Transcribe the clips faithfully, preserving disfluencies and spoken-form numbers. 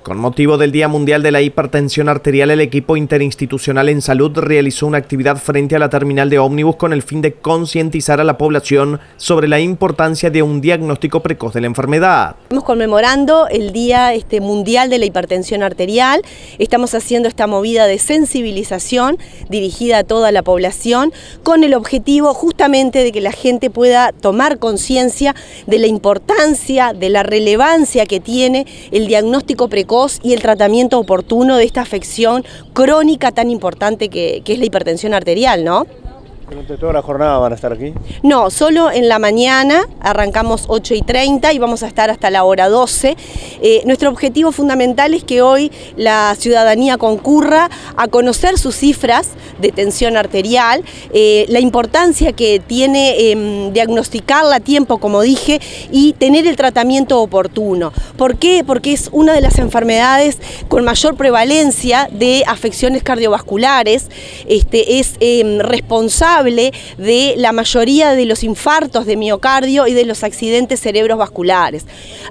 Con motivo del Día Mundial de la Hipertensión Arterial, el equipo interinstitucional en salud realizó una actividad frente a la terminal de ómnibus con el fin de concientizar a la población sobre la importancia de un diagnóstico precoz de la enfermedad. Estamos conmemorando el Día este, Mundial de la Hipertensión Arterial. Estamos haciendo esta movida de sensibilización dirigida a toda la población con el objetivo justamente de que la gente pueda tomar conciencia de la importancia, de la relevancia que tiene el diagnóstico precoz y el tratamiento oportuno de esta afección crónica tan importante que, que es la hipertensión arterial, ¿no? ¿Durante toda la jornada van a estar aquí? No, solo en la mañana, arrancamos ocho y treinta y vamos a estar hasta la hora doce. Eh, nuestro objetivo fundamental es que hoy la ciudadanía concurra a conocer sus cifras de tensión arterial, eh, la importancia que tiene eh, diagnosticarla a tiempo, como dije, y tener el tratamiento oportuno. ¿Por qué? Porque es una de las enfermedades con mayor prevalencia de afecciones cardiovasculares, este, es eh, responsable de la mayoría de los infartos de miocardio y de los accidentes cerebrovasculares.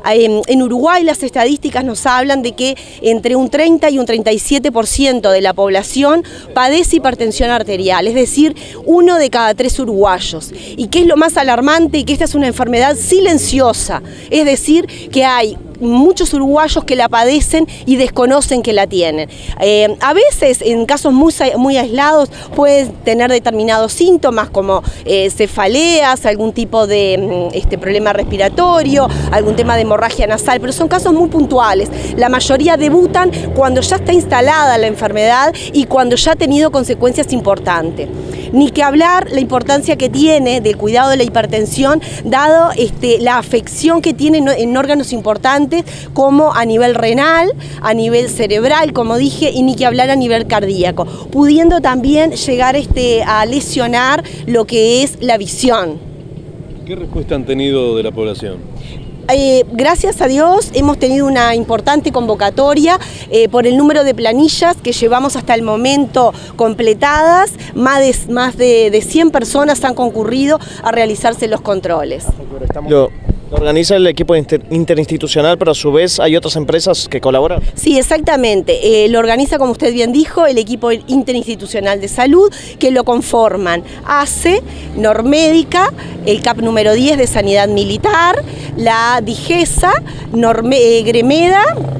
En Uruguay las estadísticas nos hablan de que entre un treinta y un treinta y siete por ciento de la población padece hipertensión arterial, es decir, uno de cada tres uruguayos. Y que es lo más alarmante, que esta es una enfermedad silenciosa, es decir, que hay muchos uruguayos que la padecen y desconocen que la tienen. Eh, a veces, en casos muy, muy aislados, pueden tener determinados síntomas como eh, cefaleas, algún tipo de este, problema respiratorio, algún tema de hemorragia nasal, pero son casos muy puntuales. La mayoría debutan cuando ya está instalada la enfermedad y cuando ya ha tenido consecuencias importantes. Ni que hablar la importancia que tiene del cuidado de la hipertensión, dado este, la afección que tiene en órganos importantes como a nivel renal, a nivel cerebral, como dije, y ni que hablar a nivel cardíaco, pudiendo también llegar este, a lesionar lo que es la visión. ¿Qué respuesta han tenido de la población? Eh, gracias a Dios hemos tenido una importante convocatoria eh, por el número de planillas que llevamos hasta el momento completadas. Más de, más de, de cien personas han concurrido a realizarse los controles. Lo, lo organiza el equipo inter, interinstitucional, pero a su vez hay otras empresas que colaboran. Sí, exactamente. Eh, lo organiza, como usted bien dijo, el equipo interinstitucional de salud, que lo conforman A C E, Normédica, el C A P número diez de Sanidad Militar, la DIGESA, Norme, eh, Gremeda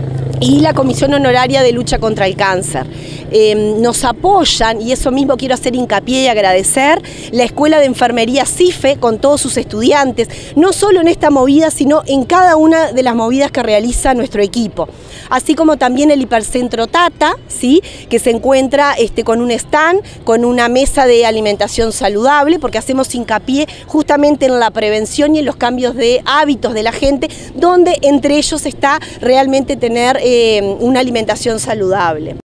y la Comisión Honoraria de Lucha contra el Cáncer. Eh, nos apoyan, y eso mismo quiero hacer hincapié y agradecer, la Escuela de Enfermería CIFE con todos sus estudiantes, no solo en esta movida, sino en cada una de las movidas que realiza nuestro equipo. Así como también el Hipercentro Tata, ¿sí? Que se encuentra este, con un stand, con una mesa de alimentación saludable, porque hacemos hincapié justamente en la prevención y en los cambios de hábitos de la gente, donde entre ellos está realmente tener eh, una alimentación saludable.